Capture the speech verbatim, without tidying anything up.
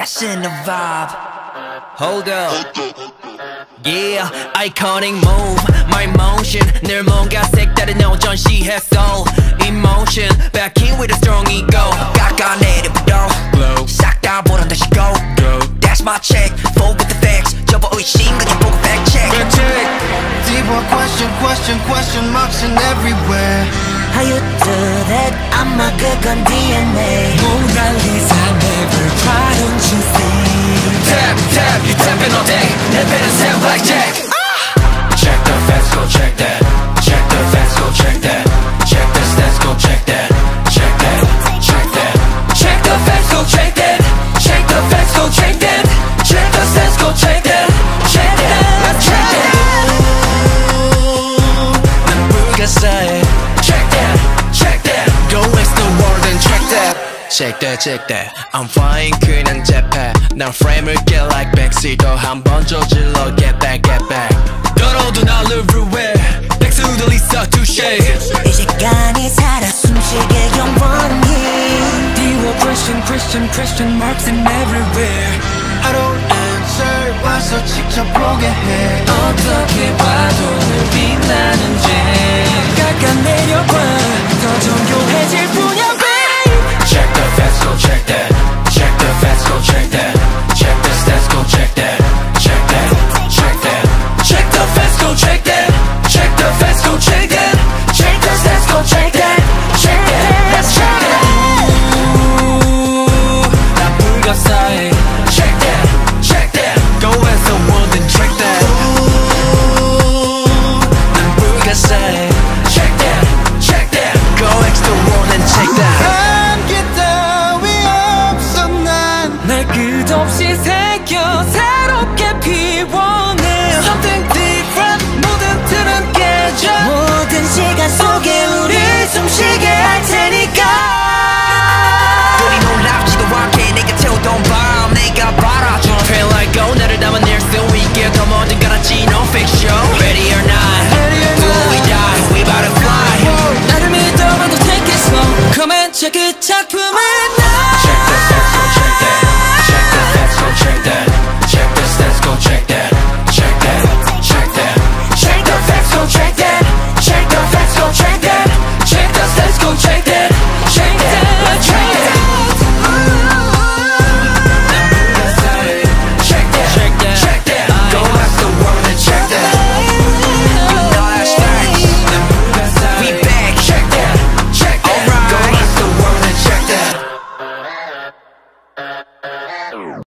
in the vibe. Hold up. Yeah, iconic move, my motion. 늘 뭔가 색다른 너 전시했어. Emotion, back in with a strong ego. 깎아내려부터 glow. 싹 다 보란 다시 go. Go. That's my check, full with the facts. 접어 의심 그냥 보고 fact check. Fact check. Deeper question, question, question marks in everywhere. How you do that? I'm a good gun D N A. Mona Lisa, never try, don't you see? Tap, tap, you tapping all day. 내 배는 새 blackjack. Check the facts, go check that. Check the facts, go check that. Check the stats, go check that. Check that, check that. Check the facts, go check that. Check the facts, go check that. Check the stats, go check that. Check that, check that. 난 불가사해. Check that, check that. Go next the world and check that. Check that, check that. I'm flying 그냥 jetpack. 난 frame을 get like backseat. 더 한 번 저질러 get back, get back. 떨어도 날 everywhere. 백수도 리사 touche. 이 시간이 살아 숨쉬게 영원히. Dewa Christian, Christian, Christian marks in everywhere. I don't answer 와서 직접 보게 해. 어떻게 봐도 늘 빛나는 jet. 깎아내려봐 더 정교해질 뿐이야 babe. Check the facts, go check that. Check the facts, go check that. Check the stats, go check that. Check that, check that. Check the facts, go check that. Check the facts, go check that. Check the stats, go check that. Check that, let's check that. 난 불가사해. Check that, check that. Go as the world and check that. 난 불가사해. Check that, check that. Go as the world and check that. 한계 따위 없어 난. 날 끝없이 새겨 새롭게 피워내. Something different. 모든 틀은 깨져. 모든 시간 속에 우리 숨쉬게 할 테니까. 우리 놀랍지도 않게 내가 태우던 밤 내가 바라줘. Feel like go 나를 담아낼 수 있게 더 모든 garanti no fiction. Ready or not, do we die? We about to fly. 나를 믿어봐도 take it slow. Come and check it 작품을 나. Check the facts, go check that. Check the facts, go check that. Check the stats, go check that. Check that, check that. Check the facts, go check that. Check the facts, go check that. Check the stats, go check that. Check that, check that. Check that, check that, check that. Go ask the world and check that. You know that's facts. We back. Check that, check that. Alright. Go ask the world and check that.